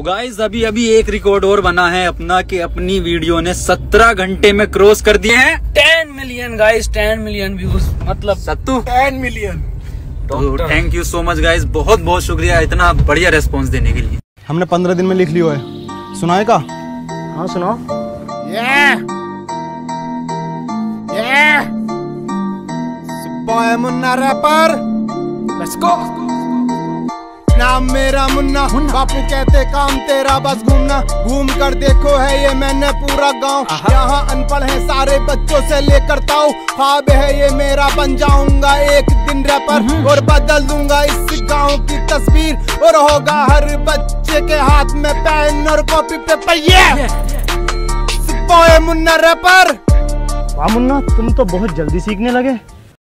Guys अभी एक record और बना है अपना कि अपनी वीडियो ने 17 घंटे में क्रॉस कर दिए हैं 10 मिलियन गाइस, 10 मिलियन व्यूज, मतलब सत्तू 10 मिलियन। तो thank you so much guys, बहुत बहुत शुक्रिया इतना बढ़िया रेस्पॉन्स देने के लिए। हमने 15 दिन में लिख लिया है, सुनाएगा? हाँ सुनाओ। Boy Munna rapper, let's go. नाम मेरा मुन्ना, बापू कहते काम तेरा बस घूमना। घूम कर देखो है ये मैंने पूरा गांव, यहाँ अनपढ़ है सारे बच्चों से लेकर ताऊ। ख्वाब है ये मेरा, बन जाऊंगा एक दिन रैपर और बदल दूंगा इस गांव की तस्वीर। और होगा हर बच्चे के हाथ में पेन और copy paper. Boy Munna rapper. वाह मुन्ना, तुम तो बहुत जल्दी सीखने लगे।